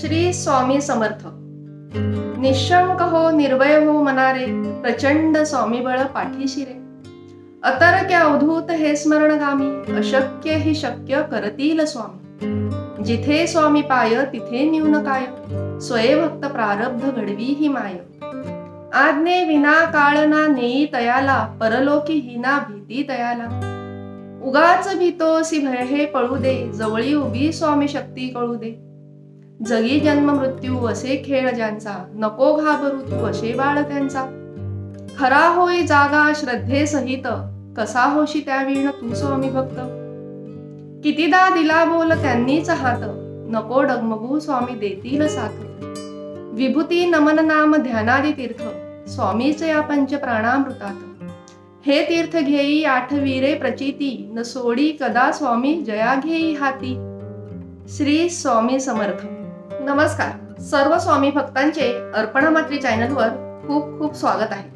श्री स्वामी समर्थ। निशंक हो निर्भय हो मनारे, प्रचंड स्वामी बळ पाठीशी रे। अतर्क्य अवधूत हे स्मरणगामी, अशक्य ही शक्य करतील स्वामी। जिथे स्वामी पाय तिथे न्यून काय, स्वये भक्त प्रारब्ध घडवी ही माय। आज्ञे विना काळ ना नेई तयाला, परलोकी हिना भीती तयाला। उगाच भीतोसी भय हे पळू दे, जवळी उभी स्वामी शक्ती कळू दे। जगी जन्म मृत्यू असे खेळ ज्यांचा, नको घाबरू तू असे बाळ त्यांचा। खरा होई जागा श्रद्धे सहित, कसा होशी त्यावीण तू स्वामी भक्त। कितीदा दिला बोल त्यांनीच हात, नको डगमगू स्वामी देतील साथ। विभूती नमन नाम ध्यानादी तीर्थ, स्वामीच या पंच प्राणामृतात। हे तीर्थ घेई आठवीरे प्रचिती, न सोडी कदा स्वामी जया घेई हाती। श्री स्वामी समर्थ। नमस्कार, सर्व स्वामी भक्तांचे अर्पणामात्री चॅनलवर खूप खूप स्वागत आहे।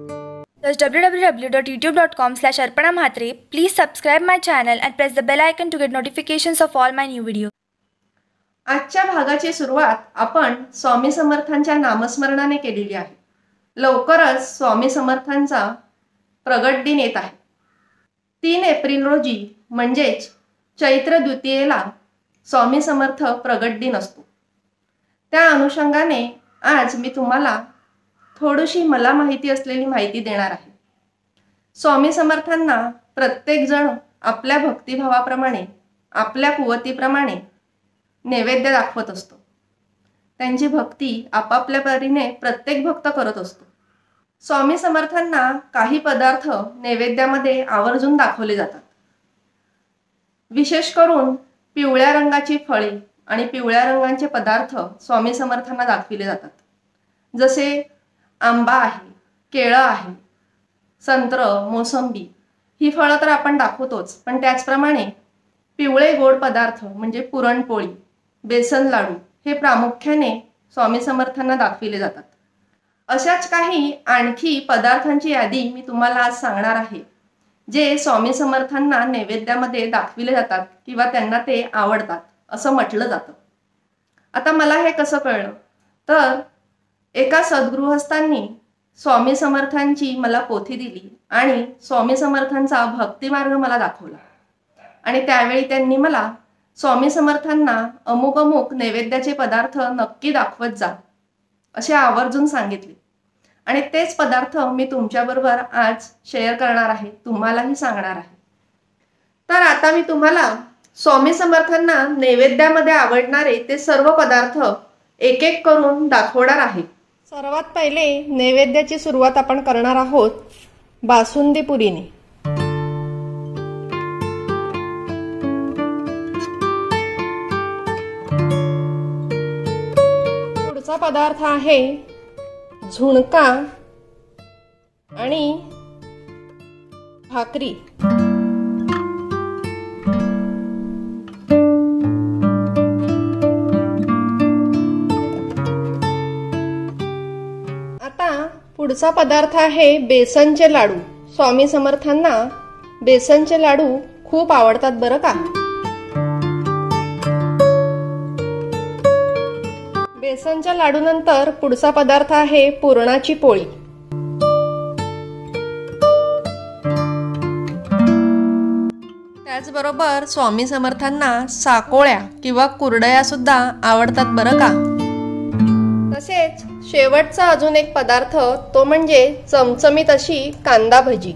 www.youtube.com/arpanamhatre. Please subscribe my channel and press the bell icon to get notifications of all my new videos. आजच्या भागाची सुरुवात आपण स्वामी समर्थांच्या नामस्मरणाने केलेली आहे। लवकरच स्वामी समर्थांचा प्रगट दिन येत आहे। 3 एप्रिल रोजी म्हणजेच चैत्र द्वितीयेला स्वामी समर्थ प्रगट दिन असतो। त्या अनुषंगाने आज मी तुम्हाला थोडीशी मला माहिती असलेली माहिती देणार आहे। स्वामी समर्थांना प्रत्येक जण आपल्या भक्तिभावाप्रमाणे, आपल्या कुवतीप्रमाणे नैवेद्य दाखवत असतो। त्यांची भक्ती आपापल्या परीने प्रत्येक भक्त करत असतो। स्वामी समर्थांना काही पदार्थ नैवेद्यामध्ये आवर्जून दाखवले जातात। विशेष करून पिवळ्या रंगाची फळे आणि पिवळ्या रंगाचे पदार्थ स्वामी समर्थांना दाखविले जातात। जसे आंबा आहे, केळं आहे, संत्र, मोसंबी ही फळं तर आपण दाखवतोच, पण त्याचप्रमाणे पिवळे गोड पदार्थ म्हणजे पुरणपोळी, बेसन लाडू हे प्रामुख्याने स्वामी समर्थांना दाखविले जातात। अशाच काही आणखी पदार्थांची यादी मी तुम्हाला आज सांगणार आहे, जे स्वामी समर्थांना नैवेद्यामध्ये दाखविले जातात किंवा त्यांना ते आवडतात असं म्हटलं जातं। आता मला हे कसं कळलं, तर एका सद्गृहस्थांनी स्वामी समर्थांची मला पोथी दिली आणि स्वामी समर्थांचा भक्ती मार्ग मला दाखवला आणि त्यावेळी त्यांनी मला स्वामी समर्थांना अमुक अमुक नैवेद्याचे पदार्थ नक्की दाखवत जा असे आवर्जून सांगितले आणि तेच पदार्थ मी तुमच्याबरोबर आज शेअर करणार आहे, तुम्हालाही सांगणार आहे। तर आता मी तुम्हाला स्वामी समर्थांना नैवेद्यामध्ये आवडणारे ते सर्व पदार्थ एक एक करून दाखवणार आहे। सर्वात पहिले नैवेद्याची सुरुवात आपण करणार आहोत बासुंदी पुरीने। पुढचा पदार्थ आहे झुणका आणि भाकरी। पुढचा पदार्थ आहे बेसनचे लाडू। स्वामी समर्थांना बेसनचे लाडू खूप आवडतात बरं का। बेसनच्या लाडू नंतर पुढचा पदार्थ आहे पुरणाची पोळी। त्याचबरोबर स्वामी समर्थांना साकोळ्या किंवा कुरडया सुद्धा आवडतात बरं का। तसेच शेवटचा अजून एक पदार्थ तो म्हणजे चमचमीत अशी कांदा भजी।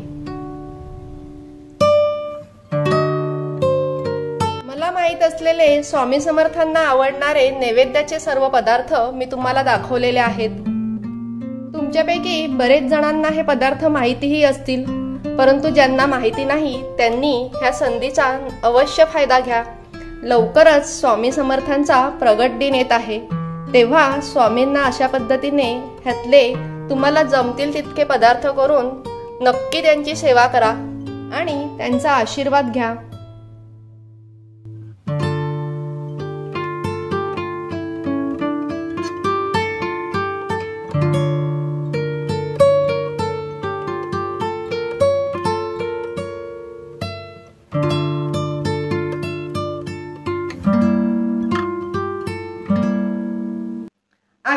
मला माहित असलेले स्वामी समर्थांना आवडणारे नैवेद्याचे सर्व पदार्थ मी तुम्हाला दाखवलेले आहेत। तुमच्यापैकी बरेच जणांना हे पदार्थ माहितीही असतील, परंतु ज्यांना माहिती नाही त्यांनी ह्या संधीचा अवश्य फायदा घ्या। लवकरच स्वामी समर्थांचा प्रगट दिन येत आहे, तेव्हा स्वामींना अशा पद्धतीने ह्यातले तुम्हाला जमतील तितके पदार्थ करून नक्की त्यांची सेवा करा आणि त्यांचा आशीर्वाद घ्या।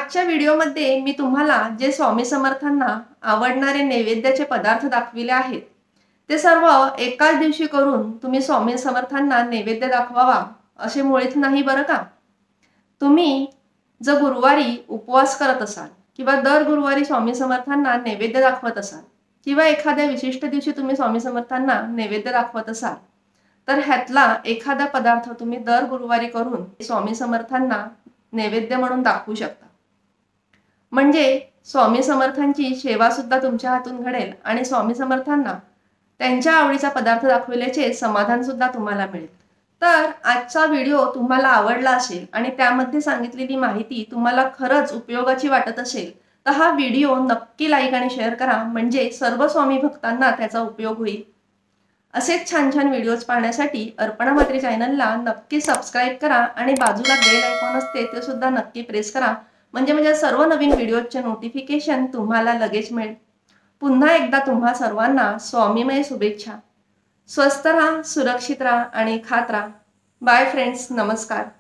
आजच्या व्हिडिओमध्ये मी तुम्हाला जे स्वामी समर्थांना आवडणारे नैवेद्याचे पदार्थ दाखविले आहेत ते सर्व एकाच दिवशी करून तुम्ही स्वामी समर्थांना नैवेद्य दाखवावा असे मुळीच नाही बरं का. तुम्ही जर गुरुवारी उपवास करत असाल किंवा दर गुरुवारी स्वामी समर्थांना नैवेद्य दाखवत असाल किंवा एखाद्या विशिष्ट दिवशी तुम्ही स्वामी समर्थांना नैवेद्य दाखवत असाल तर ह्यातला एखादा पदार्थ तुम्ही दर गुरुवारी करून स्वामी समर्थांना नैवेद्य म्हणून दाखवू शकता. म्हणजे स्वामी समर्थांची सेवा सुद्धा तुमच्या हातून घडेल आणि स्वामी समर्थांना त्यांच्या आवडीचा पदार्थ दाखविल्याचे समाधान सुद्धा तुम्हाला मिळेल. तर आजचा व्हिडिओ तुम्हाला आवडला असेल आणि त्यामध्ये सांगितलेली माहिती तुम्हाला खरंच उपयोगाची वाटत असेल तर हा व्हिडिओ नक्की लाईक आणि शेअर करा, म्हणजे सर्व स्वामी भक्तांना त्याचा उपयोग होईल. असेच छान छान व्हिडिओज पाहण्यासाठी अर्पणा म्हात्रे चॅनलला नक्की सबस्क्राईब करा आणि बाजूला बेल आयकॉन असते ते सुद्धा नक्की प्रेस करा, म्हणजे सर्व नवीन व्हिडिओचे नोटिफिकेशन तुम्हाला लगेच मिळेल. पुन्हा एकदा तुम्हा सर्वांना स्वामीमय शुभेच्छा. स्वस्थ राहा, सुरक्षित राहा आणि खात राहा. बाय फ्रेंड्स, नमस्कार.